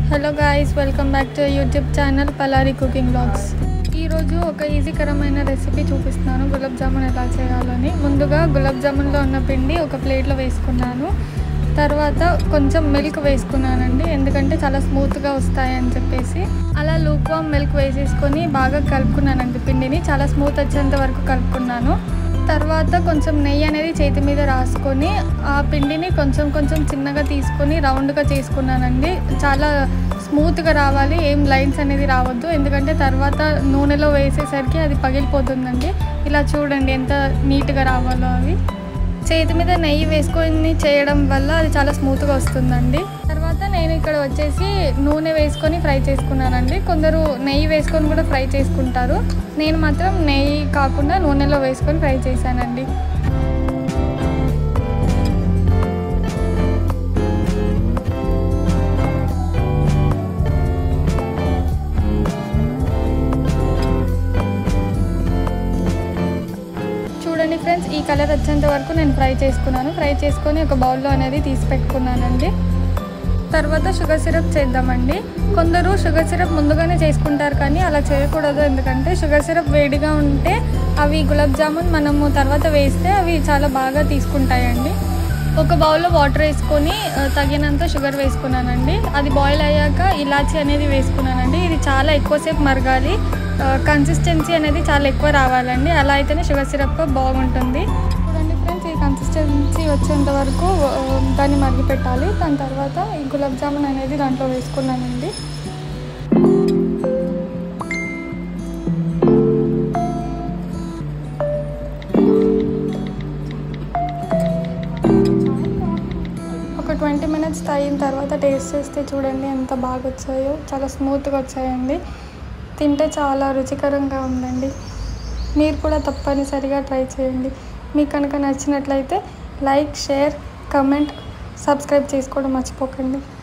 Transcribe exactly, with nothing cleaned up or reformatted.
Hello guys, welcome back to YouTube channel Palari cooking blogs. ఈరోజు ఒక ఈజీకరమైన recipe చూపిస్తున్నాను, గులాబ్ జామున్ ఎలా చేయాలని. ముందుగా గులాబ్ జామున్లో ఉన్న పిండి ఒక ప్లేట్లో వేసుకున్నాను. తర్వాత కొంచెం మిల్క్ వేసుకున్నానండి, ఎందుకంటే చాలా స్మూత్గా వస్తాయని చెప్పేసి. అలా లూక్వామ్ మిల్క్ వేసేసుకొని బాగా కలుపుకున్నానండి. పిండిని చాలా స్మూత్ వచ్చేంత వరకు కలుపుకున్నాను. తర్వాత కొంచెం నెయ్యి అనేది చేతి మీద రాసుకొని ఆ పిండిని కొంచెం కొంచెం చిన్నగా తీసుకొని రౌండ్గా చేసుకున్నానండి. చాలా స్మూత్గా రావాలి, ఏం లైన్స్ అనేది రావద్దు, ఎందుకంటే తర్వాత నూనెలో వేసేసరికి అది పగిలిపోతుందండి. ఇలా చూడండి ఎంత నీట్గా రావాలో. అవి చేతి మీద నెయ్యి వేసుకొని చేయడం వల్ల అది చాలా స్మూత్గా వస్తుందండి. తర్వాత నేను ఇక్కడ వచ్చేసి నూనె వేసుకొని ఫ్రై చేసుకున్నానండి. కొందరు నెయ్యి వేసుకొని కూడా ఫ్రై చేసుకుంటారు. నేను మాత్రం నెయ్యి కాకుండా నూనెలో వేసుకొని ఫ్రై చేశానండి. చూడండి ఫ్రెండ్స్, ఈ కలర్ వచ్చేంత వరకు నేను ఫ్రై చేసుకున్నాను. ఫ్రై చేసుకొని ఒక బౌల్లో అనేది తీసి పెట్టుకున్నానండి. తర్వాత షుగర్ సిరప్ చేద్దామండి. కొందరు షుగర్ సిరప్ ముందుగానే చేసుకుంటారు, కానీ అలా చేయకూడదు. ఎందుకంటే షుగర్ సిరప్ వేడిగా ఉంటే అవి గులాబ్ జామున్ మనము తర్వాత వేస్తే అవి చాలా బాగా తీసుకుంటాయండి. ఒక బౌల్లో వాటర్ వేసుకొని తగినంత షుగర్ వేసుకున్నానండి. అది బాయిల్ అయ్యాక ఇలాచీ అనేది వేసుకున్నానండి. ఇది చాలా ఎక్కువసేపు మరగాలి, కన్సిస్టెన్సీ అనేది చాలా ఎక్కువ రావాలండి. అలా అయితేనే షుగర్ సిరప్ బాగుంటుంది. చూడండి ఫ్రెండ్స్, ఈ కన్సిస్టెన్సీ వచ్చేంత వరకు దాన్ని మరిగి పెట్టాలి. దాని తర్వాత ఈ గులాబ్ జామున్ అనేది దాంట్లో వేసుకున్నానండి. ఒక ట్వంటీ మినిట్స్ అయిన తర్వాత టేస్ట్ చేస్తే చూడండి ఎంత బాగా వచ్చాయో. చాలా స్మూత్గా వచ్చాయండి. తింటే చాలా రుచికరంగా ఉందండి. మీరు కూడా తప్పనిసరిగా ట్రై చేయండి. మీకు కనుక నచ్చినట్లయితే లైక్, షేర్, కమెంట్, సబ్స్క్రైబ్ చేసుకోవడం మర్చిపోకండి.